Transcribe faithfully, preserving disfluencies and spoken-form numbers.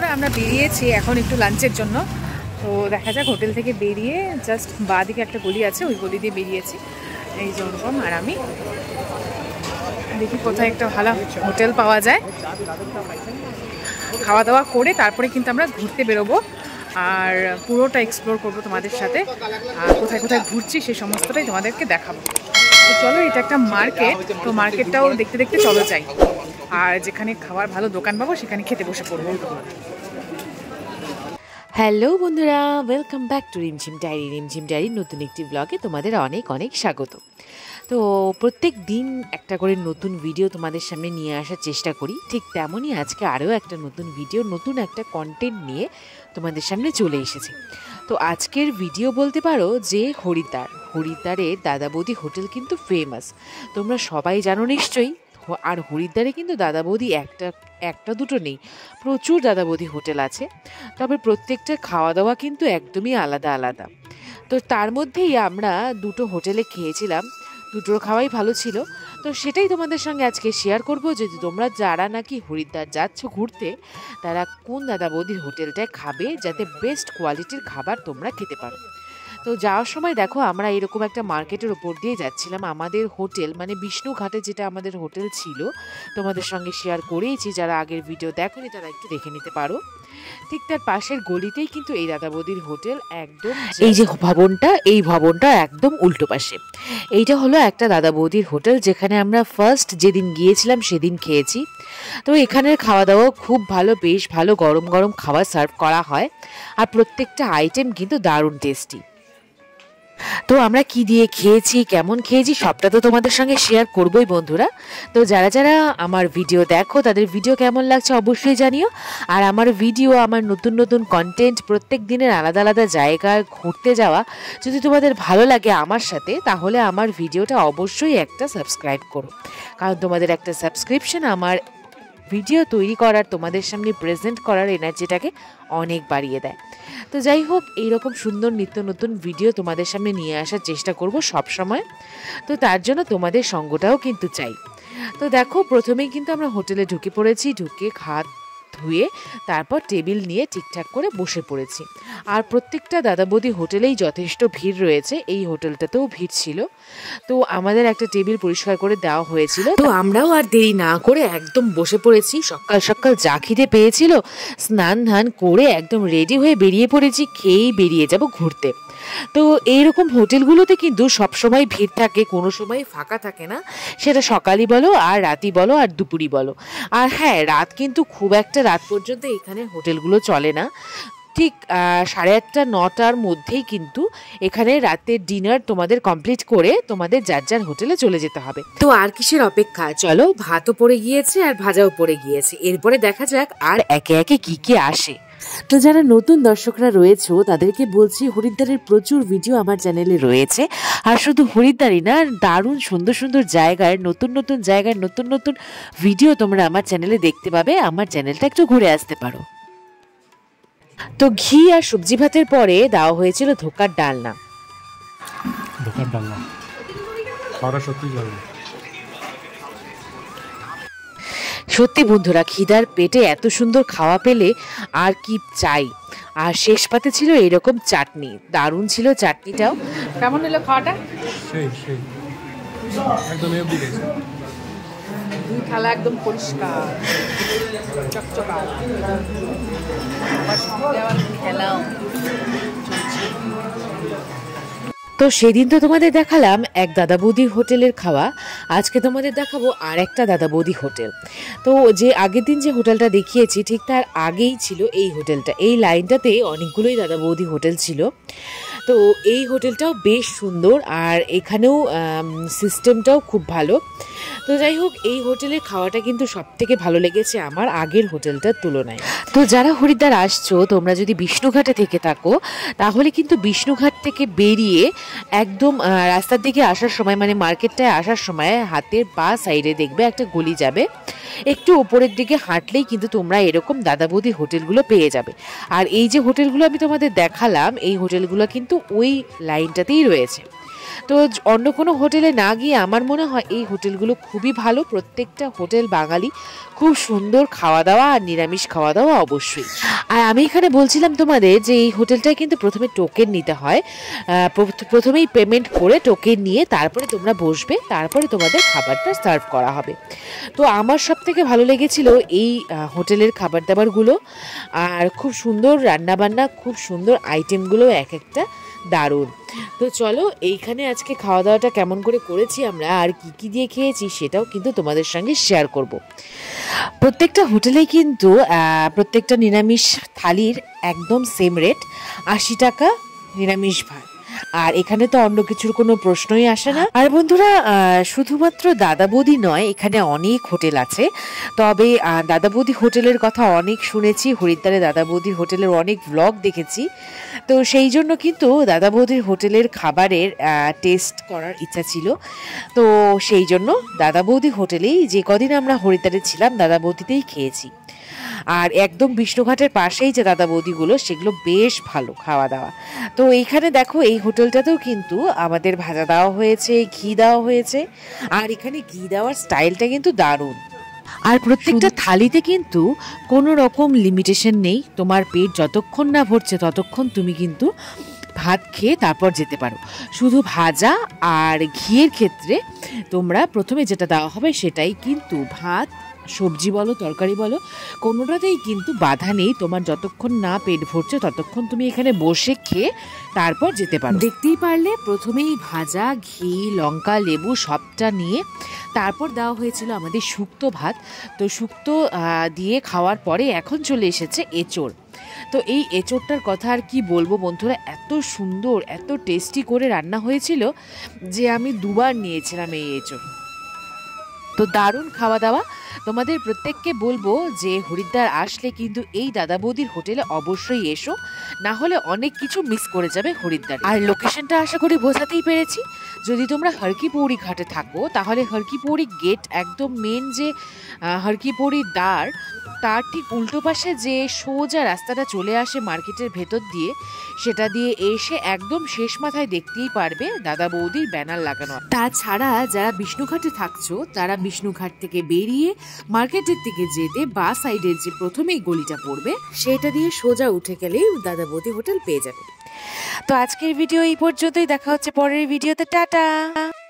আমরা বেরিয়েছি এখন একটু লাঞ্চের জন্য। তো দেখা যাক, হোটেল থেকে বেরিয়ে জাস্ট বাঁ দিকে একটা গলি আছে, ওই গলি দিয়ে বেরিয়েছি এই যে অনুপম আর আমি। দেখি কোথায় একটা ভালো হোটেল পাওয়া যায়, খাওয়া দাওয়া করে তারপরে কিন্তু আমরা ঘুরতে বেরোবো আর পুরোটা এক্সপ্লোর করবো তোমাদের সাথে। আর কোথায় কোথায় ঘুরছি সেই সমস্তটাই তোমাদেরকে দেখাবো। তো চলো, এটা একটা মার্কেট, তো মার্কেটটাও দেখতে দেখতে চলো যাই, আর যেখানে খাবার ভালো দোকান পাবো সেখানে খেতে বসে পড়বো। হ্যালো বন্ধুরা, welcome back to Rimjhim diary. Rimjhim ডায়েরির নতুন একটি ব্লগে তোমাদের অনেক অনেক স্বাগত। তো প্রত্যেক দিন একটা করে নতুন ভিডিও তোমাদের সামনে নিয়ে আসার চেষ্টা করি, ঠিক তেমনই আজকে আরও একটা নতুন ভিডিও, নতুন একটা কন্টেন্ট নিয়ে তোমাদের সামনে চলে এসেছি। তো আজকের ভিডিও বলতে পারো যে হরিদ্বার, হরিদ্বারের দাদা বৌদি হোটেল কিন্তু ফেমাস, তোমরা সবাই জানো নিশ্চয়ই। আর হরিদ্বারে কিন্তু দাদা বৌদি একটা একটা দুটো নেই, প্রচুর দাদা বৌদি হোটেল আছে, তবে প্রত্যেকটা খাওয়া দাওয়া কিন্তু একদমই আলাদা আলাদা। তো তার মধ্যেই আমরা দুটো হোটেলে খেয়েছিলাম, দুটোর খাওয়াই ভালো ছিল। তো সেটাই তোমাদের সঙ্গে আজকে শেয়ার করব, যদি তোমরা যারা নাকি হরিদ্বার যাচ্ছ ঘুরতে, তারা কোন দাদা বৌদির হোটেলটায় খাবে, যাতে বেস্ট কোয়ালিটির খাবার তোমরা খেতে পারো। তো যাওয়ার সময় দেখো, আমরা এরকম একটা মার্কেটের ওপর দিয়ে যাচ্ছিলাম। আমাদের হোটেল মানে বিষ্ণুঘাটে যেটা আমাদের হোটেল ছিল, তোমাদের সঙ্গে শেয়ার করেইছি, যারা আগের ভিডিও দেখোনি তারা একটু দেখে নিতে পারো। ঠিক তার পাশের গলিতেই কিন্তু এই দাদা বৌদির হোটেল, একদম এই যে ভবনটা, এই ভবনটা একদম উল্টো পাশে। এইটা হলো একটা দাদা বৌদির হোটেল, যেখানে আমরা ফার্স্ট যেদিন গিয়েছিলাম সেদিন খেয়েছি। তো এখানের খাওয়া দাওয়া খুব ভালো, বেশ ভালো, গরম গরম খাবার সার্ভ করা হয়, আর প্রত্যেকটা আইটেম কিন্তু দারুণ টেস্টি। তো আমরা কি দিয়ে খেয়েছি, কেমন খেয়েছি, সবটা তো তোমাদের সঙ্গে শেয়ার করবোই বন্ধুরা। তো যারা যারা আমার ভিডিও দেখো, তাদের ভিডিও কেমন লাগছে অবশ্যই জানিও। আর আমার ভিডিও, আমার নতুন নতুন কন্টেন্ট, প্রত্যেক দিনের আলাদা আলাদা জায়গায় ঘুরতে যাওয়া যদি তোমাদের ভালো লাগে আমার সাথে, তাহলে আমার ভিডিওটা অবশ্যই একটা সাবস্ক্রাইব করো, কারণ তোমাদের একটা সাবস্ক্রিপশন আমার ভিডিও তৈরি করার, তোমাদের সামনে প্রেজেন্ট করার এনার্জিটাকে অনেক বাড়িয়ে দেয়। তো যাই হোক, এইরকম সুন্দর নিত্য নতুন ভিডিও তোমাদের সামনে নিয়ে আসার চেষ্টা করব সব সময়। তো তার জন্য তোমাদের সঙ্গটাও কিন্তু চাই। তো দেখো, প্রথমেই কিন্তু আমরা হোটেলে ঢুকে পড়েছি, ঢুকে হাত ধুয়ে তারপর টেবিল নিয়ে ঠিকঠাক করে বসে পড়েছি। আর প্রত্যেকটা দাদা বৌদি হোটেলেই যথেষ্ট ভিড় রয়েছে, এই হোটেলটাতেও ভিড় ছিল। তো আমাদের একটা টেবিল পরিষ্কার করে দেওয়া হয়েছিল, তো আমরাও আর দেরি না করে একদম বসে পড়েছি। সকাল সকাল যা খিদে পেয়েছিল, স্নান ধান করে একদম রেডি হয়ে বেরিয়ে পড়েছি, খেয়েই বেরিয়ে যাব ঘুরতে। তো এইরকম হোটেলগুলোতে কিন্তু সবসময় ভিড় থাকে, কোনো সময় ফাঁকা থাকে না, সেটা সকালই বলো আর রাতই বলো আর দুপুরই বলো। আর হ্যাঁ, রাত কিন্তু খুব একটা রাত পর্যন্ত এখানে হোটেলগুলো চলে না, ঠিক সাড়ে আটটা নটার মধ্যেই কিন্তু এখানে রাতের ডিনার তোমাদের কমপ্লিট করে তোমাদের যার যার হোটেলে চলে যেতে হবে। তো আর কিসের অপেক্ষা, চলো, ভাতও পড়ে গিয়েছে আর ভাজাও পড়ে গিয়েছে, এরপরে দেখা যাক আর একে একে কি কি আসে। তো যারা নতুন দর্শকরা রয়েছে তাদেরকে বলছি, হরিদ্বারের প্রচুর ভিডিও আমার চ্যানেলে রয়েছে, আর শুধু হরিদ্বারই না, দারুণ সুন্দর সুন্দর জায়গায়, নতুন নতুন জায়গায় নতুন নতুন ভিডিও তোমরা আমার চ্যানেলে দেখতে পাবে। আমার চ্যানেলটা একটু ঘুরে আসতে পারো। তো ঘি আর সবজি ভাতের পরে দেওয়া হয়েছিল ধোকার ডালনা। ধোকার ডালনা খাওয়া সত্যি ভালো। সত্যি বন্ধুরা, খিদার পেটে এত সুন্দর খাওয়া পেলে আর কি চাই। আর শেষ পাতে ছিল এরকম চাটনি, দারুণ ছিল চাটনিটাও। কেমন হলো খাওয়াটা? সেই সেই একদম এফডি গেছে, দুই থালা একদম পরিষ্কার চকচকা। আবার সঙ্গে আবার খেলাও। তো সেদিন তো তোমাদের দেখালাম এক দাদা বৌদির হোটেলের খাওয়া, আজকে তোমাদের দেখাবো আর একটা দাদা বৌদি হোটেল। তো যে আগের দিন যে হোটেলটা দেখিয়েছি, ঠিক তার আগেই ছিল এই হোটেলটা। এই লাইনটাতে অনেকগুলোই দাদা বৌদি হোটেল ছিল। তো এই হোটেলটাও বেশ সুন্দর, আর এখানেও সিস্টেমটাও খুব ভালো। তো যাই হোক, এই হোটেলের খাওয়াটা কিন্তু সব থেকে ভালো লেগেছে আমার আগের হোটেলটার তুলনায়। তো যারা হরিদ্বার আসছো, তোমরা যদি বিষ্ণুঘাটে থেকে থাকো, তাহলে কিন্তু বিষ্ণুঘাট থেকে বেরিয়ে একদম রাস্তার দিকে আসার সময়, মানে মার্কেটটায় আসার সময়, হাতের বা সাইডে দেখবে একটা গলি যাবে, একটু ওপরের দিকে হাঁটলেই কিন্তু তোমরা এরকম দাদা বৌদি হোটেলগুলো পেয়ে যাবে। আর এই যে হোটেলগুলো আমি তোমাদের দেখালাম, এই হোটেলগুলো কিন্তু ওই লাইনটাতেই রয়েছে। তো অন্য কোনো হোটেলে না গিয়ে আমার মনে হয় এই হোটেলগুলো খুবই ভালো। প্রত্যেকটা হোটেল বাঙালি, খুব সুন্দর খাওয়া দাওয়া আর নিরামিষ খাওয়া দাওয়া অবশ্যই। আর আমি এখানে বলছিলাম তোমাদের যে এই হোটেলটায় কিন্তু প্রথমে টোকেন নিতে হয়, প্রথমেই পেমেন্ট করে টোকেন নিয়ে তারপরে তোমরা বসবে, তারপরে তোমাদের খাবারটা সার্ভ করা হবে। তো আমার সব থেকে ভালো লেগেছিল এই হোটেলের খাবার দাবারগুলো, আর খুব সুন্দর রান্নাবান্না, খুব সুন্দর আইটেমগুলো এক একটা দারুণ। তো চলো এইখানে আজকে খাওয়া দাওয়াটা কেমন করে করেছি আমরা আর কি কি দিয়ে খেয়েছি সেটাও কিন্তু তোমাদের সঙ্গে শেয়ার করব। প্রত্যেকটা হোটেলেই কিন্তু প্রত্যেকটা নিরামিষ থালির একদম সেম রেট, আশি টাকা নিরামিষ ভাত। আর এখানে তো অন্য কিছুর কোনো প্রশ্নই আসে না। আর বন্ধুরা, শুধুমাত্র দাদা বৌদি নয়, এখানে অনেক হোটেল আছে। তবে দাদা বৌদি হোটেলের কথা অনেক শুনেছি, হরিদ্বারে দাদা বৌদি হোটেলের অনেক ব্লগ দেখেছি। তো সেই জন্য কিন্তু দাদা বৌদির হোটেলের খাবারের টেস্ট করার ইচ্ছা ছিল। তো সেই জন্য দাদা বৌদি হোটেলেই যে কদিন আমরা হরিদ্বারে ছিলাম দাদা বৌদিতেই খেয়েছি। আর একদম বিষ্ণুঘাটের পাশেই যে দাদা বৌদিগুলো, সেগুলো বেশ ভালো খাওয়া দাওয়া। তো এইখানে দেখো এই হোটেলটাতেও কিন্তু আমাদের ভাজা দেওয়া হয়েছে, ঘি দেওয়া হয়েছে, আর এখানে ঘি দেওয়ার স্টাইলটা কিন্তু দারুণ। আর প্রত্যেকটা থালিতে কিন্তু কোনো রকম লিমিটেশন নেই, তোমার পেট যতক্ষণ না ভরছে ততক্ষণ তুমি কিন্তু ভাত খেয়ে তারপর যেতে পারো। শুধু ভাজা আর ঘিয়ের ক্ষেত্রে তোমরা প্রথমে যেটা দেওয়া হবে সেটাই কিন্তু ভাত, সবজি বলো তরকারি বলো কোনোটাতেই কিন্তু বাধা নেই। তোমার যতক্ষণ না পেট ভরছে ততক্ষণ তুমি এখানে বসে খেয়ে তারপর যেতে পারো। দেখতেই পারলে প্রথমেই ভাজা, ঘি, লঙ্কা, লেবু সবটা নিয়ে তারপর দেওয়া হয়েছিল আমাদের শুক্তো ভাত। তো শুক্তো দিয়ে খাওয়ার পরে এখন চলে এসেছে এঁচোড়। তো এই এঁচোড়টার কথা আর কি বলবো বন্ধুরা, এত সুন্দর এত টেস্টি করে রান্না হয়েছিল যে আমি দুবার নিয়েছিলাম এই এঁচোড়। তো দারুণ খাওয়া দাওয়া। তোমাদের প্রত্যেককে বলবো যে হরিদ্বার আসলে কিন্তু এই দাদা বৌদির হোটেলে অবশ্যই এসো, না হলে অনেক কিছু মিস করে যাবে হরিদ্বার। আর লোকেশনটা আশা করি বোঝাতেই পেরেছি। যদি তোমরা হরকি পৌড়ি ঘাটে থাকো তাহলে হরকি পৌড়ি গেট, একদম মেন যে হরকি পৌড়ির দ্বার, তার ঠিক উল্টো পাশে যে সোজা রাস্তাটা চলে আসে মার্কেটের ভেতর দিয়ে, সেটা দিয়ে এসে একদম শেষ মাথায় দেখতেই পারবে দাদা বৌদির ব্যানার লাগানো। তাছাড়া যারা বিষ্ণুঘাটে থাকছো তারা বিষ্ণুঘাট থেকে বেরিয়ে মার্কেটের দিকে যেতে বা সাইডের যে প্রথমেই গলিটা পড়বে সেটা দিয়ে সোজা উঠে গেলেই দাদা বৌদি হোটেল পেয়ে যাবে। তো আজকের ভিডিও এই পর্যন্তই, দেখা হচ্ছে পরের ভিডিওতে। টাটা।